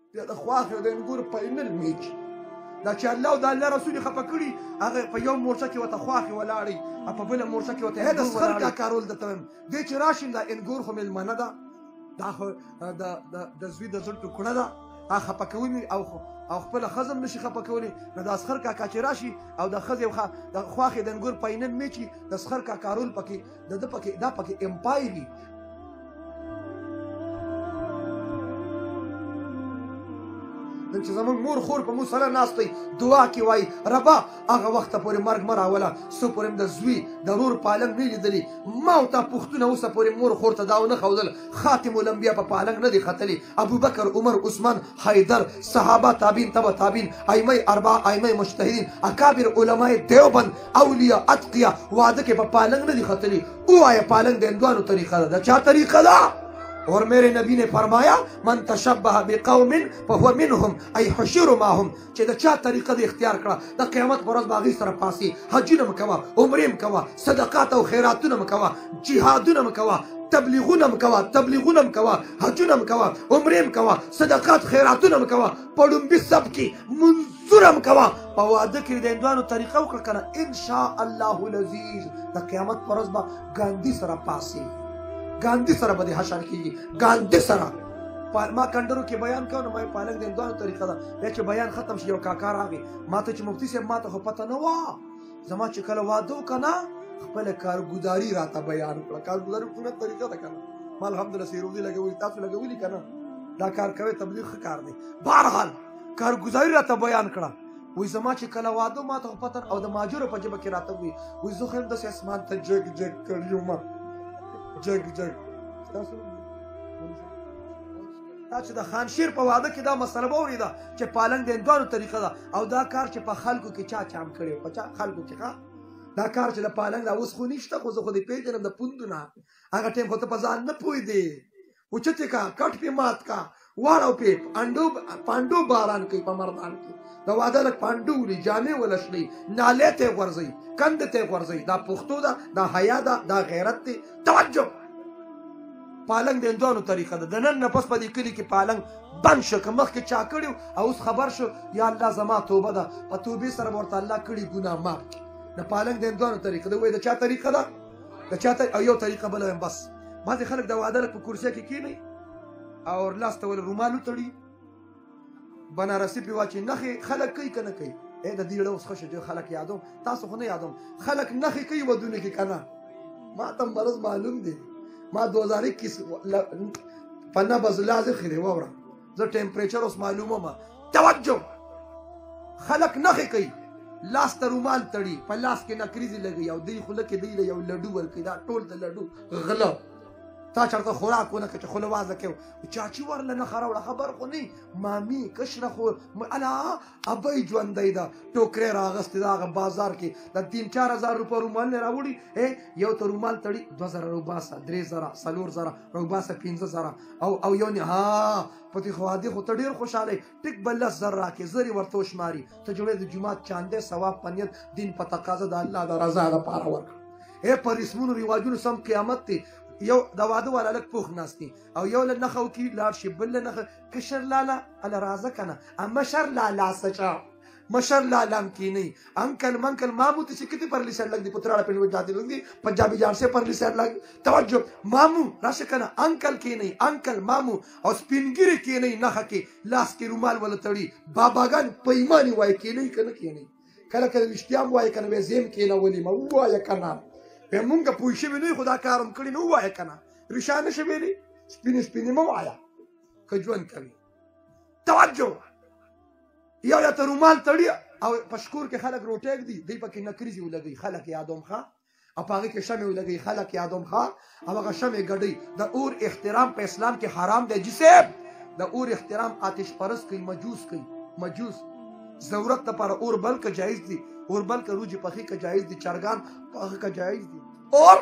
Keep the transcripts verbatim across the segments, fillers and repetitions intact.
بیا د خواښې او د انګور فاینل میچ دا چې الله او د الله رسول یې خفه کړي هغه په یو مورچه کې ورته خواښې ولاړې او په بله مورچه کې ورته د سخر کاکا رول درته وایم دی چې راشي دا انګور خو مېلمنه ده دا خو د زوی د زړه ټوکړه ده هغه خفه کوي او او خپله ښځه هم نشي خفه کولی نو د اصغر کاکا چې راشي او د ښځې د خواښې د انګور فاینل میچ وي د اصغر کاکا رول پکې د ده پکې دا پکې امپایر وي نن چې زموږ مور خور په موږ سره ناست دی دعا کې وایي ربه هغه وخته پورې مرګ مه راوله څو پورې د زوی د ورور پالنګ نه لیدلي ما او تا پوښتنه اوسه پورې مور خور ته دا ونه ښودل خاتم الانبیا په پالنګ نه دي ختلي ابوبکر عمر عثمان حیدر صحابه تابعین تبع تابعین ائمه اربعه ائمه مجتهدین اکابر علماء دیوبند اولیاء اتقیا واده کې په پالنګ نه دي ختلي ووایه پالنګ د هندوانو طریقه ده د چا طریقه ده اور میرے نبی نے فرمایا من تشبہ بقوم فهو منهم ای حشر معهم چې د چا طریقه د اختیار کړه د قیامت پر ورځ به هغوی سره پاسي حجونه م کوه عمرې م کوه صدقات او خیراتونه م کوه جهادونه م کوه تبلیغونه م کوه تبلیغونه م کوه حجونه م کوه عمرې م کوه صدقات خیراتونه م کوه په ډومبي سب کې منظوره م کوه په واده کې د هندوانو طریقه وکړه که نه انشاء الله العزیز د قیامت پر ورځ به ګاندي سره پاسي ګاندي سره به د حشر کېږي ګاندي سره ما کنډرو کې بیان کوو نو ما یې پالنګ د هندوانو طریقه ده بیا چې بیان ختم شي یو کاکا راغی ما ته چې مفتي صاحب ما ته خو پته نه وه زما چې کله واده وکړه نه خپله کارګزاري راته بیان کړه کارګزاري کومه طریقه ده که نه ما الحمدلله سیروزي لګولي تاسو لګولي که نه دا کار کوئ تبلیغ ښه کار دی بهرحال کارګزاري راته بیان کړه وایي زما چې کله واده ما ته خو پته او د ماجرو په ژبه کې راته وایي وایي زه خو یم داسې اسمان ته جګ جګ کړی یم جګ جګ دا چې د خانشیر په واده کې دا مسله به اورېده چې پالنګ د هندوانو طریقه ده او دا کار چې په خلکو کې چا چام کړی په چا خلکو کې ښه دا کار چې د پالنګ دا اوس خو نشته خو زه خو دې پېژنم د پوندو نه هغه ټایم خو ته په ځان نه پوهېدې اوچتې کا کټ پې مات کا واړو پې پانډو پانډو باران کوي په مردان کې د واده لږ پانډو وړي جامې ولشلي نالې ته یې غورځوي کندې ته یې غورځوي دا پښتو ده دا حیا ده دا غیرت دی توجه پالنګ د هندوانو طریقه ده د نن نه پس په دې کلي کې پالنګ بند شو که مخکې چا کړي او اوس خبر شو یا الله زما توبه ده په توبې سره به ورته الله کړي ګناه معاف کړي د پالنګ د هندوانو طریقه ده وایي د چا طریقه ده د چا او یو طریقه بله وایم بس بعضې خلک د واده لږ په کرسۍ کې کښېنئ او لاس ته ولې رومال وتړي بنارسي پې واچي نښې خلک کوي که نه کوي ای د دې ړه اوس ښه شو خلک یادوم تاسو خو نه یادوم خلک نښې کوي ودونه کې که نه ما ته مرض معلوم دی ما دو هزار اکیس په نبض لازم خیری واوره زه ټمپریچر اوس معلومه ما توجه خلک نښې کوي لاس ته رومال تړي په لاس کې نکریزې لګوي او دوی خوله کې دوی له یو لډو ورکوي دا ټول د لډو غله تا چېرته خوراک ونه کړه چې خوله وازه کوي چاچي ورله نښه راوړه خبر خو نه مامي کشره خو الا ابۍ ژوندی ده ټوکرې راغستې ده هغه بازار کې د تین چار هزار روپه رومال نه راوړي یو ته رومال تړي دوه زره روباسه درې زره څلور زره روباسه پنځه زره او او یو نه ها په دې خو عادي خو ته ډېر خوشحاله یې ټیک به لس زر راکړې زر یې ورته وشماري ته جوړې د جومات چاندی ثواب په نیت دین په تقاضا د الله د رضا دپاره ورکړه ای په رسمونو رواجونو سم قیامت دی یو د واده والا لږ پوخ ناست دي او یو له نښه وکړي لاړ شي بل له نښه کشر لالا هله راځه که نه مشر لالا څه چا مشر لالا هم کینی انکل منکل مامو ته چې کتې پرلی سر لګ دی پتراړه پنډ جاتی لګ دی پنجابي جان سے پرلی سر لګ توجه مامو راشه که نه انکل کینی انکل مامو او سپینګیرې کینی نښه کې لاس کې رومال وله تړي باباګان په ایمانې وایي کینی که نه کینی کله کله رښتیا هم وایي که نه وایي زه هم کینولې ما ووایه که نه مونږ پوه شوي نه یو خو دا کار هم کړي نه ووایه که نه ریښه نه شي ویلې سپینې سپینې مه وایه که ژوند کوي توجه یو یا ته رومال تړي او په شکور کې خلک روټۍ ږدي دوی پکې نکریزې ولګوي خلک یادوم ښه او په هغې کې شمې ولګوي خلک یادوم ښه او هغه شمې ګډوي د اور احترام په اسلام کې حرام دی جي صاحب د اور احترام آتش پرست کوي مجوس کوي مجوس ضرورت دپاره اور بل که جایز دي اور بل که روجی پخی که جایز دی چرگان پخی که جایز دی اور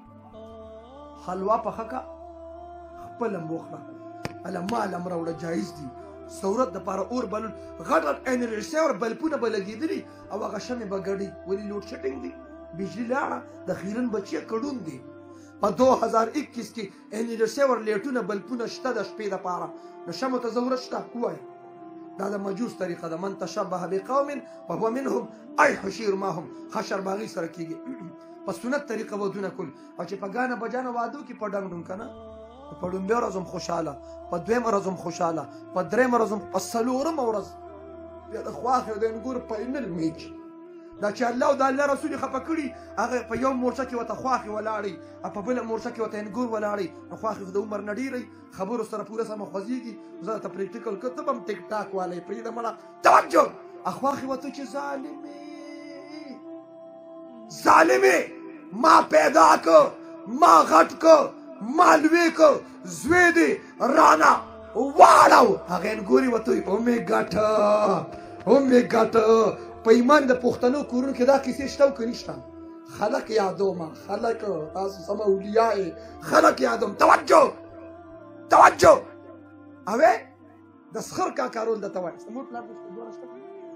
حلوا پخه که خپلم وخوره اله مالم راوړه جایز دی ضرورت دپاره اور بلون غټ غټ انرژي اور بلپونه به لګېدلي او هغه شمې به ګډي ولې لوډ شیډینګ دی بجلي لاړه د خیرن بچیه کډون دی په دو هزار اکیس کې انرژي اور لیټونه بلپونه شته د شپې دپاره نو شمو ته ضرورت شته ووایه دا د مجوس طریقه ده من تشبه بقوم فهو منهم ای حشیر ماهم حشر باغی سره کیږي په سنت طریقه ودونه کول او چې په ګانه بجانه وادو کې په ډنګ ډنګ کنه په ډومبه ورځ هم خوشاله په دویم ورځ هم خوشاله په دریم ورځ هم په څلورم ورځ بیا د خواښې د انګور پاینل میچ دا چې الله او د الله رسول یې خفه کړي هغه په یو مورچه کې ورته خواښې ولاړئ او په بله مورچه کې ورته انګور ولاړئ نو خواښې خو د عمر نه ډېرئ خبرو سره پوره سمه خوځېږي زه درته پریکټیکل که ته به هم ټیک ټاک والی پرېږده مړه توجه خواښې ورته چې ظالمې ظالمې ما پیدا که ما غټ که ما لوی که زوی دې رانه واړو هغه انګورې ورته وایي او مې ګټه او مې ګټه په ایمان د پښتنو کورونو کې دا کیسې شته او که نشته خلک یادومه خلک تاسو سمه اولیا یې خلک یادوم توجه توجه اوې د سخر کاکا رول درته وایم زموږ پلار دواړه شته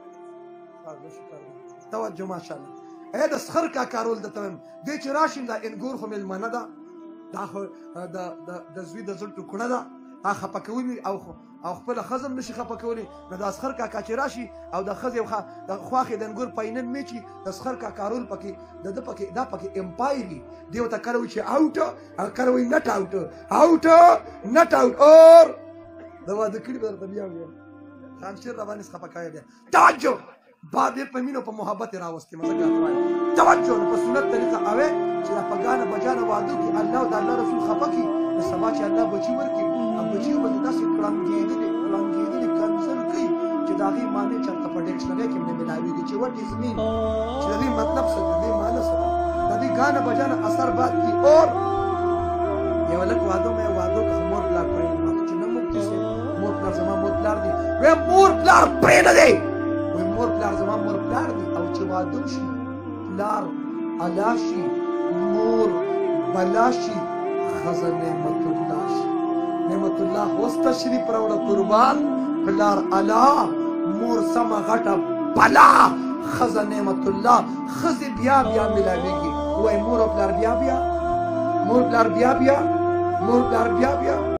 توجه ماشاءالله ای د سخر کاکا رول درته وایم دی چې راشي دا انګور خو مېلمنه ده دا خو د زوی د زړه ټوکړه ده دا خفه کوي او او خپل خزم نشي خفه کولی نو د اسخر کاکا چې راشي او د ښځې د خواښې د انګور پاینل میچي د اسخر کاکا رول پکې د ده پکې دا پکې امپایر وي دی ورته کله وایي چې آوټ او کله وایي نټ آوټ آوټ نټ آوټ اور د واده کړي به درته بیا ووایم خانشیر راباندې خفه کوی دی توجه باب یې په مینو په محبت یې راوستې مزه توجه نو په سنت طریقه اوې چې دا په ګانه بجانه واده کې الله او د الله رسول خفه کړي نو سبا چې الله بچي ورکړي بچیو به داسې پړنګېدلې پړنګېدلې کنسل کوي چې د هغې معنی چېرته په ډکشنرۍ کې هم نه میلاوېږي چې وټ از مین چې د دې مطلب څه د دې معنی څه ده د دې ګانه بجانه اثر باد کي اور یو لږ واده مې واده که مور پلار پرېږدي چې نه مفتي صاحب مور پلار زما مور پلار دي ویم مور پلار پرېږده دی ویم مور پلار زما مور پلار دي او چې واده شي پلار الا شي مور بلا شي ښځه نعمت الله شي نعمت الله اوس تشریف راوړه قربان پلار الا مور سمه غټه بلا ښځه نعمت الله ښځې بیا بیا میلاوېږي وایي مور او پلار بیا بیا مور پلار بیا بیا مور پلار بیا بیا